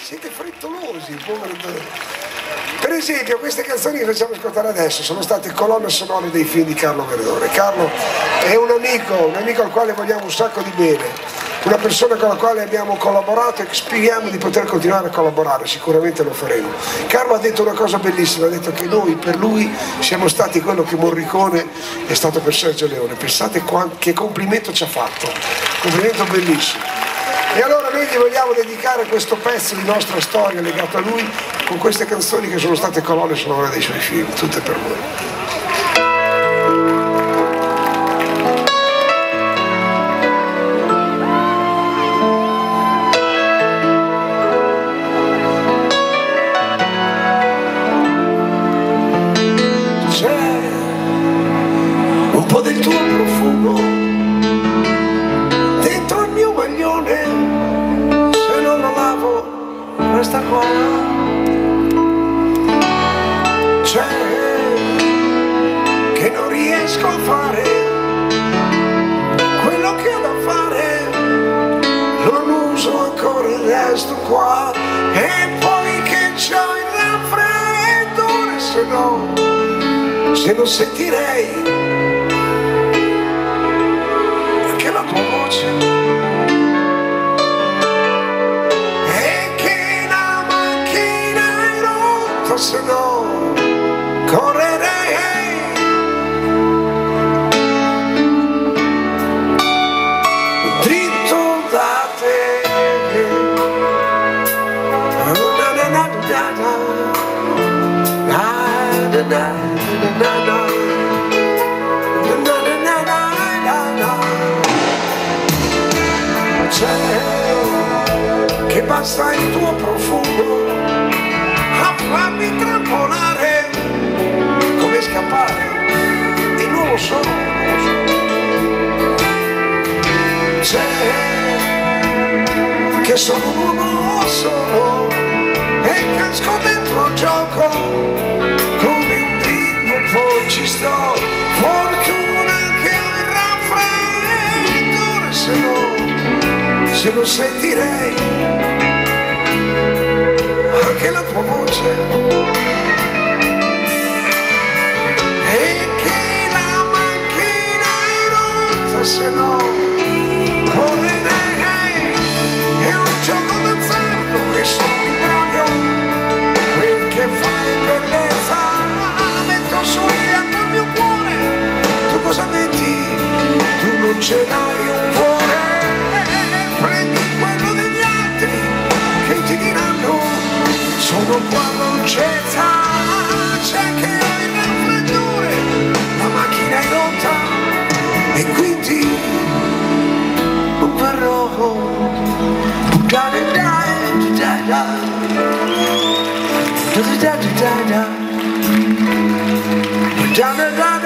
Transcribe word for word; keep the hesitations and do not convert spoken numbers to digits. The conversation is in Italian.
siete frettolosi, povero. Per esempio queste canzoni che facciamo ascoltare adesso sono state colonne sonore dei film di Carlo Verdone. Carlo è un amico, un amico al quale vogliamo un sacco di bene, una persona con la quale abbiamo collaborato e speriamo di poter continuare a collaborare, sicuramente lo faremo. Carlo ha detto una cosa bellissima, ha detto che noi per lui siamo stati quello che Morricone è stato per Sergio Leone. Pensate che complimento ci ha fatto, complimento bellissimo. E allora noi gli vogliamo dedicare questo pezzo di nostra storia legato a lui con queste canzoni che sono state colonne sonore dei suoi film, tutte per voi. Questa qua c'è che non riesco a fare quello che ho da fare, non uso ancora il resto qua, e poi che c'ho il raffreddore, se no, se non sentirei anche la tua voce. Se no correrei dritto da te. Na na na na na na na na na. C'è che basta il tuo profumo a farmi trampolare, come scappare, e non lo so, non lo so. C'è che sono un uomo solo e casco dentro il gioco come un bimbo, poi ci sto. Fortuna che ho il raffreddore, se no, se lo sentirei anche la tua voce, e che la macchina è rotta, se no correrei. È un gioco d'azzardo che sono in proprio quel che fai bellezza, metto su il mio cuore. Tu cosa metti? Tu non ce l'hai un cuore, prendi quello degli altri che ti diranno sono qua dolcezza, c'è che ho il raffreddore, la macchina è rotta e quindi non verrò. Da da da da da da da da da da da da da